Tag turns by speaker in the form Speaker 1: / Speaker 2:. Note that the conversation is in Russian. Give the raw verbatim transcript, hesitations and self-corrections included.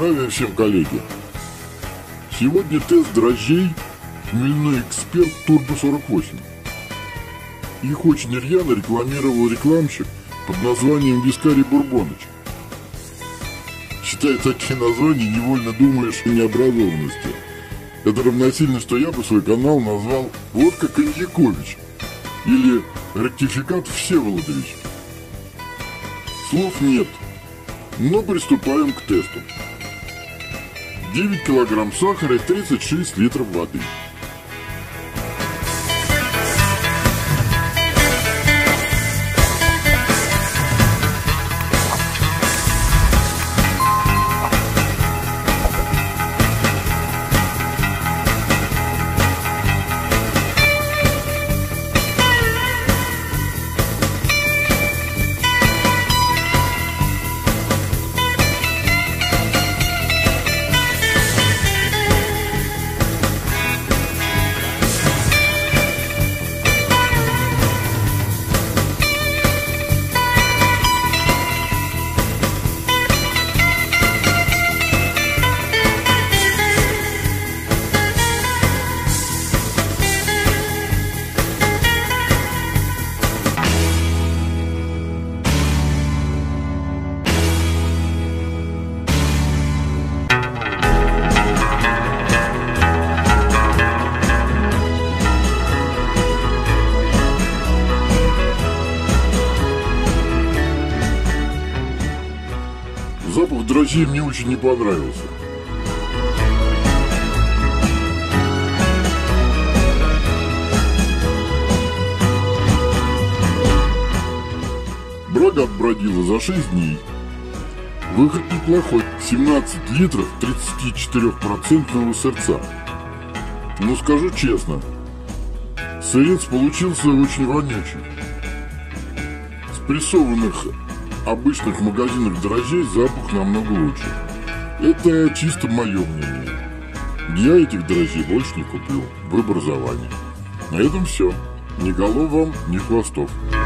Speaker 1: Здравия всем, коллеги! Сегодня тест дрожжей «Хмельной эксперт Турбо сорок восемь». Их очень рьяно рекламировал рекламщик под названием «Вискарий Бурбоныч». Читая такие названия, невольно думаешь о необразованности. Это равносильно, что я бы свой канал назвал «Водка Коньякович» или «Ректификат Всеволодович». Слов нет, но приступаем к тесту. девять килограмм сахара и тридцать шесть литров воды. Запах дрожжей мне очень не понравился. Брага отбродила за шесть дней. Выход неплохой. семнадцать литров тридцать четыре процента сырца. Но скажу честно, сырец получился очень вонючий. С прессованных обычных магазинах дрожжей запах намного лучше. Это чисто мое мнение. Я этих дрожжей больше не куплю. Выбор за вами. На этом все. Ни голов вам, ни хвостов.